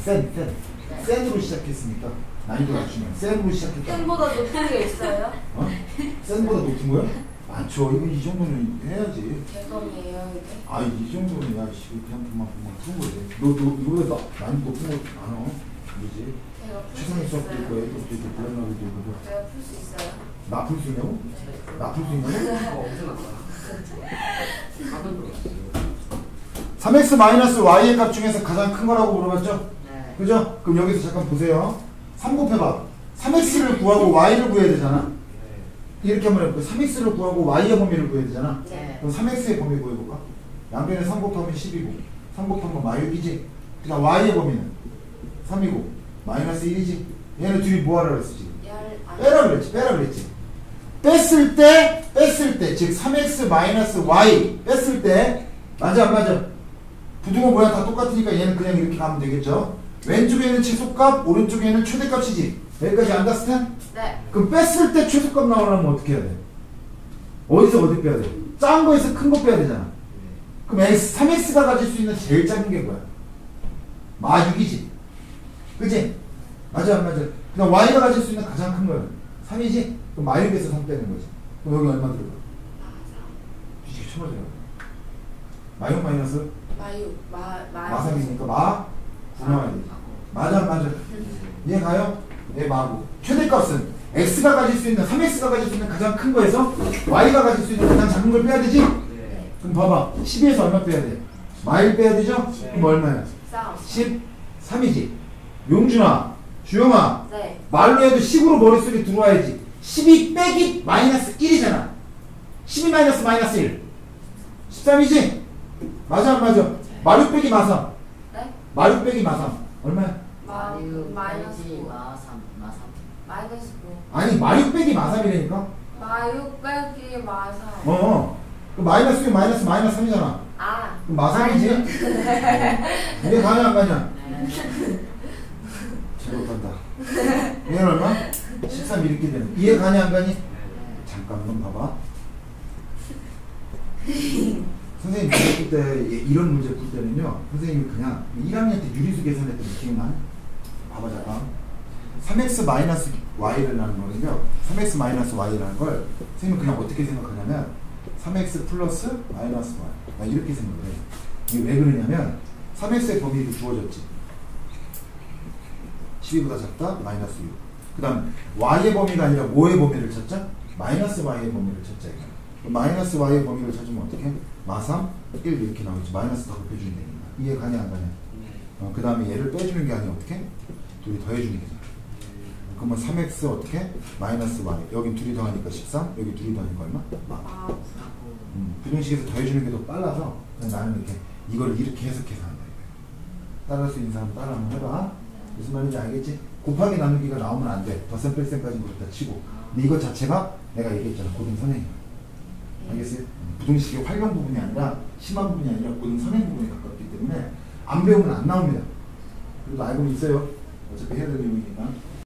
센으로 시작했으니까 난이도가 낮추면 센으로 시작했다. 센보다 높은 게 있어요? 어? 센보다 높은 거야? 많죠. 이거 이 정도는 해야지. 개껌이에요 이게? 아, 이 정도는 야, 씨, 그냥 그만 푸는 거지. 너 이거보다 많이 높은 거 많아. 그지? 최상의 수업 될 거야. 애들 되게 불안하게 되고. 내가 풀 수 있어요? 나 풀 수 있냐고? 나 풀 수 있냐고? 엄청 났다. 3x-y의 값 중에서 가장 큰 거라고 물어봤죠? 네. 그죠? 그럼 여기서 잠깐 보세요. 3 곱해봐. 3x를 구하고 y를 구해야 되잖아. 이렇게 한번 해볼까? 3x를 구하고 y의 범위를 구해야 되잖아. 네. 그럼 3x의 범위 구해볼까? 양변에 3 곱하면 10이고 3 곱하면 마육이지. 그다음 y의 범위는 3이고 마이너스 1이지. 얘네 둘이 뭐하라 그랬어 지금? 빼라 그랬지. 뺐을 때 즉 3x-y 뺐을 때 맞아 안 맞아? 부등호 모양 다 똑같으니까 얘는 그냥 이렇게 가면 되겠죠. 왼쪽에는 최소값, 오른쪽에는 최대값이지. 여기까지 안다스탄? 네. 그럼 뺐을 때 최소값 나오려면 어떻게 해야 돼? 어디서 어디 빼야 돼? 작은 거에서 큰 거 빼야 되잖아. 그럼 3x가 가질 수 있는 제일 작은 게 뭐야? 마6이지. 그치? 맞아 안 맞아? 그럼 y가 가질 수 있는 가장 큰 거야 3이지? 그럼 마6에서 3 빼는 거지. 그럼 여기 얼마 들어가? 뒤지게 쳐맞아요. 마6 마이너스? 마3이니까 마 9 나와야 돼. 맞아 안 맞아? 이해 가요? 네, 마고. 최대값은 x가 가질 수 있는 3x가 가질 수 있는 가장 큰 거에서 y가 가질 수 있는 가장 작은 걸 빼야 되지? 네. 그럼 봐봐. 12에서 얼마 빼야 돼? 마일 빼야 되죠? 네. 그럼 얼마야? 13이지. 용준아, 주영아. 네. 말로 해도 10으로 머릿속에 들어와야지. 12 빼기 마이너스 1이잖아. 12 마이너스 1. 13이지? 맞아 안 맞아? 마6 빼기 마3. 네? 마6 빼기 마3. 얼마야? 마이너스 9. 마삼. 마이너스 9. 아니 마6 빼기 마3이라니까? 마6 빼기 마3. 그 마이너스 6 마이너스 3이잖아. 아. 그럼 마3이지? 이게 가냐 안 가냐? 잘 못한다. 얘는 얼마? 13 이렇게 되는. 이해 가냐 안 가니? 잠깐만 봐봐. 선생님 풀 때 이런 문제 풀 때는요. 선생님이 그냥 1학년 때 유리수 계산했던 거 기억나? 봐봐 잠깐. 3x-y라는 거는요. 3x-y라는 걸 선생님은 그냥 어떻게 생각하냐면 3x 플러스 마이너스 y 이렇게 생각을 해요. 이게 왜 그러냐면 3x의 범위가 주어졌지. 12보다 작다 마이너스 6. 그 다음 y의 범위가 아니라 뭐의 범위를 찾자? 마이너스 y의 범위를 찾자. 마이너스 y의 범위를 찾으면 어떻게? 마3, 1 이렇게 나오겠지. 마이너스 더 곱해주면 되니까. 이해 가냐 안 가냐? 그 다음에 얘를 빼주는 게 아니라 어떻게? 둘이 더해주는 게잖아. 그러면 3x 어떻게? 마이너스 y. 여긴 둘이 더하니까 13, 여기 둘이 더하니까 얼마? 마. 부등식에서 더해주는 게 더 빨라서 나는 이렇게 이걸 이렇게 해석해서 한다. 따라할 수 있는 사람 따라 한번 해봐. 무슨 말인지 알겠지? 곱하기 나누기가 나오면 안 돼. 덧셈 뺄셈까지 그렇다 치고. 근데 이것 자체가 내가 얘기했잖아. 고등 선행이야. 알겠어요? 부등식의 활용 부분이 아니라 심한 부분이 아니라 고등 선행 부분에 가깝기 때문에 안 배우면 안 나옵니다. 그래도 알고는 있어요. 어차피 해야 될 내용이니까.